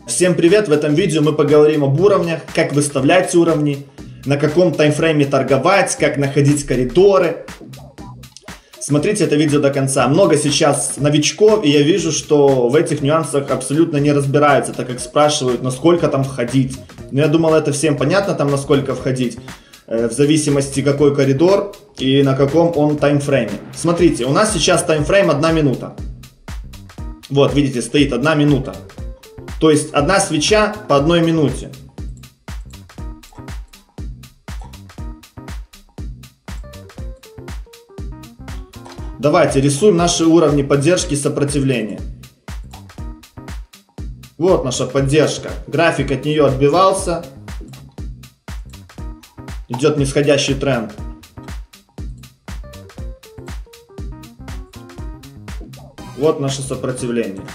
Всем привет! В этом видео мы поговорим об уровнях, как выставлять уровни, на каком таймфрейме торговать, как находить коридоры. Смотрите это видео до конца. Много сейчас новичков, и я вижу, что в этих нюансах абсолютно не разбираются, так как спрашивают, насколько там входить. Но я думал, это всем понятно, там насколько входить, в зависимости какой коридор и на каком он таймфрейме. Смотрите, у нас сейчас таймфрейм 1 минута. Вот, видите, стоит 1 минута. То есть одна свеча по 1 минуте. Давайте рисуем наши уровни поддержки и сопротивления. Вот наша поддержка. График от нее отбивался. Идет нисходящий тренд. Вот наше сопротивление.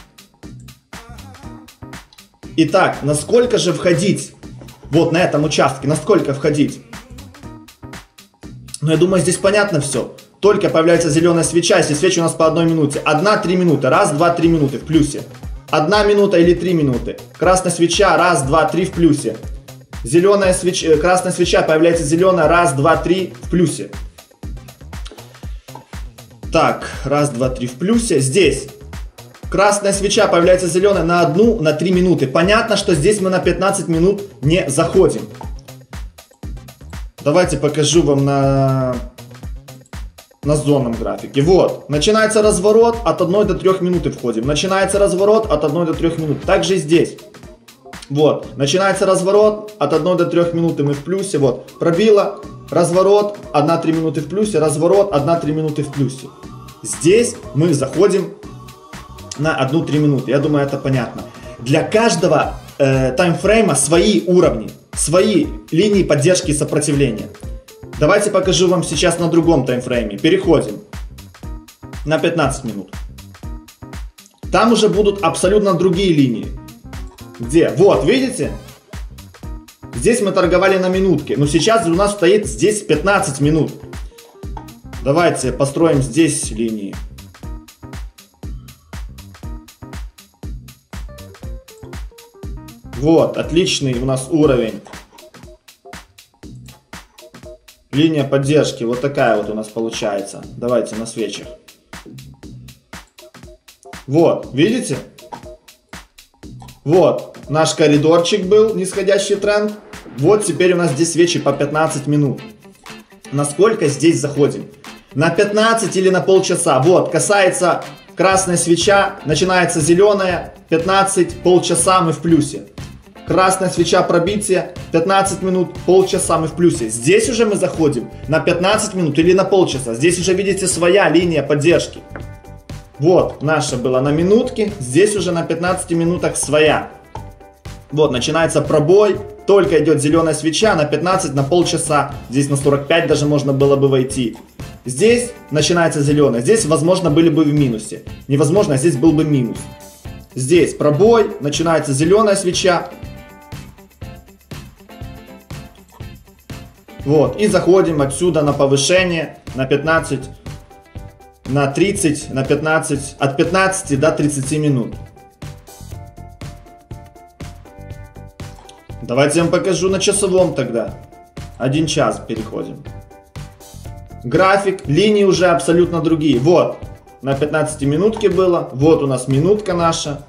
Итак, насколько же входить? Вот на этом участке, насколько входить? Ну, я думаю, здесь понятно все. Только появляется зеленая свеча, если свечи у нас по 1 минуте. 1-3 минуты. Раз, два, 3 минуты в плюсе. 1 минута или 3 минуты. Красная свеча, раз, два, 3 в плюсе. Зеленая свеча, красная свеча, появляется зеленая, раз, два, 3 в плюсе. Так, раз, два, 3 в плюсе. Здесь красная свеча, появляется зеленая на 1-3 минуты. Понятно, что здесь мы на 15 минут не заходим. Давайте покажу вам на зонном графике. Вот, начинается разворот, от 1 до 3 минуты входим. Начинается разворот от 1 до 3 минут. Также и здесь. Вот, начинается разворот, от 1 до 3 минуты мы в плюсе. Вот, пробило, разворот, 1-3 минуты в плюсе, разворот, 1-3 минуты в плюсе. Здесь мы заходим на 1-3 минуты. Я думаю, это понятно. Для каждого таймфрейма свои уровни, свои линии поддержки и сопротивления. Давайте покажу вам сейчас на другом таймфрейме. Переходим на 15 минут. Там уже будут абсолютно другие линии. Где? Вот, видите? Здесь мы торговали на минутке. Но сейчас у нас стоит здесь 15 минут. Давайте построим здесь линии. Вот, отличный у нас уровень. Линия поддержки, вот такая вот у нас получается. Давайте на свечах. Вот, видите? Вот, наш коридорчик был, нисходящий тренд. Вот теперь у нас здесь свечи по 15 минут. Насколько здесь заходим? На 15 или на полчаса. Вот, касается красная свеча, начинается зеленая, 15, полчаса мы в плюсе. Красная свеча, пробитие, 15 минут, полчаса мы в плюсе. Здесь уже мы заходим на 15 минут или на полчаса. Здесь уже видите своя линия поддержки. Вот, наша была на минутке, здесь уже на 15 минутах своя. Вот, начинается пробой, только идет зеленая свеча на 15, на полчаса. Здесь на 45 даже можно было бы войти. Здесь начинается зеленая, здесь возможно были бы в минусе. Невозможно, а здесь был бы минус. Здесь пробой, начинается зеленая свеча. Вот, и заходим отсюда на повышение, на 15, на 30, на 15, от 15 до 30 минут. Давайте я вам покажу на часовом тогда. 1 час переходим. График, линии уже абсолютно другие. Вот, на 15 минутке было, вот у нас минутка наша.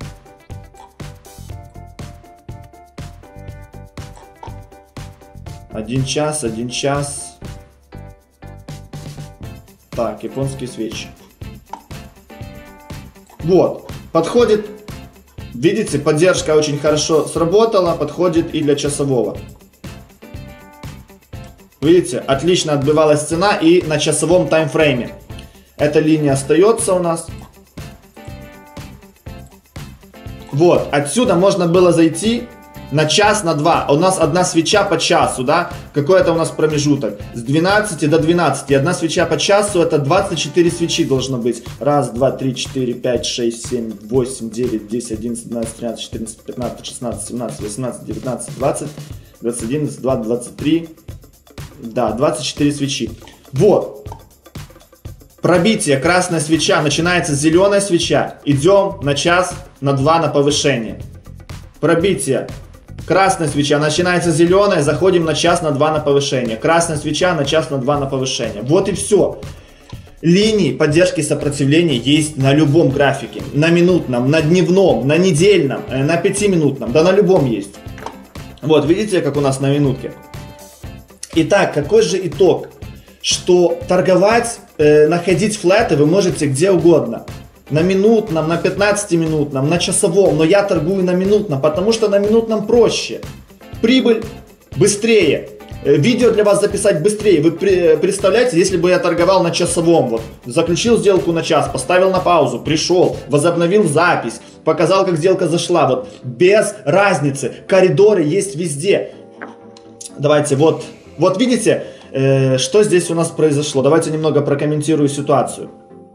Один час. Так, японские свечи. Вот, подходит, видите, поддержка очень хорошо сработала, подходит и для часового. Видите, отлично отбивалась цена и на часовом таймфрейме. Эта линия остается у нас. Вот, отсюда можно было зайти на час, на 2. У нас одна свеча по часу, да? Какой это у нас промежуток? С 12 до 12. И одна свеча по часу, это 24 свечи должно быть. Раз, два, 3, 4, 5, 6, 7, 8, 9, 10, 11, 12, 13, 14, 15, 16, 17, 18, 19, 20, 21, 22, 23. Да, 24 свечи. Вот. Пробитие, красная свеча, начинается зеленая свеча. Идем на час, на 2 на повышение. Пробитие. Красная свеча, начинается зеленая, заходим на час, на 2 на повышение. Красная свеча, на час, на 2 на повышение. Вот и все. Линии поддержки сопротивления есть на любом графике. На минутном, на дневном, на недельном, на 5-минутном. Да на любом есть. Вот, видите, как у нас на минутке. Итак, какой же итог? Что торговать, находить флеты вы можете где угодно. На минутном, на 15-минутном, на часовом. Но я торгую на минутном, потому что на минутном проще. Прибыль быстрее. Видео для вас записать быстрее. Вы представляете, если бы я торговал на часовом. Вот, заключил сделку на час, поставил на паузу, пришел, возобновил запись, показал, как сделка зашла. Вот, без разницы. Коридоры есть везде. Давайте, вот видите, что здесь у нас произошло. Давайте немного прокомментирую ситуацию.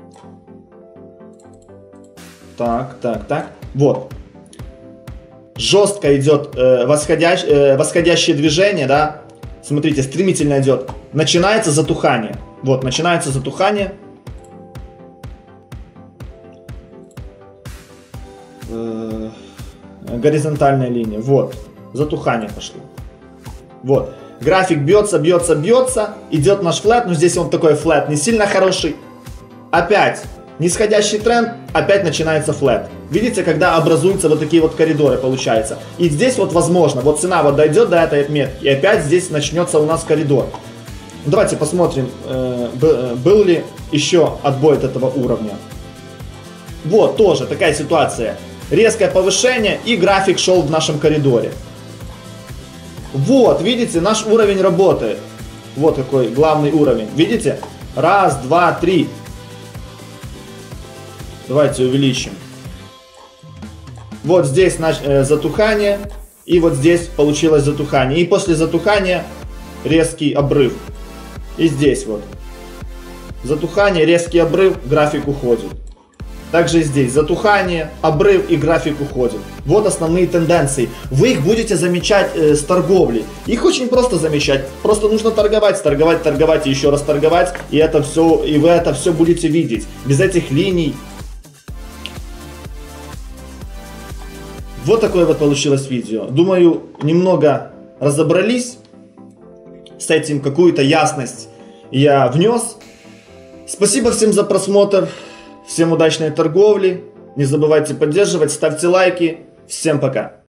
Так. Вот. Жестко идет восходящее движение, да. Смотрите, стремительно идет. Начинается затухание. Вот, начинается затухание. Горизонтальная линия. Вот. Затухание пошло. Вот. График бьется. Идет наш флэт. Но здесь он такой флэт не сильно хороший. Опять нисходящий тренд. Опять начинается флэт. Видите, когда образуются вот такие вот коридоры, получается. И здесь вот возможно, вот цена вот дойдет до этой отметки. И опять здесь начнется у нас коридор. Давайте посмотрим, был ли еще отбой от этого уровня. Вот, тоже такая ситуация. Резкое повышение, и график шел в нашем коридоре. Вот, видите, наш уровень работает. Вот какой главный уровень. Видите? Раз, два, три. Давайте увеличим. Вот здесь затухание. И вот здесь получилось затухание. И после затухания резкий обрыв. И здесь вот. Затухание, резкий обрыв, график уходит. Также и здесь затухание, обрыв и график уходит. Вот основные тенденции. Вы их будете замечать с торговли. Их очень просто замечать. Просто нужно торговать и еще раз торговать. И вы это все будете видеть. Без этих линий. Вот такое вот получилось видео. Думаю, немного разобрались с этим, какую-то ясность я внес. Спасибо всем за просмотр. Всем удачной торговли. Не забывайте поддерживать, ставьте лайки. Всем пока.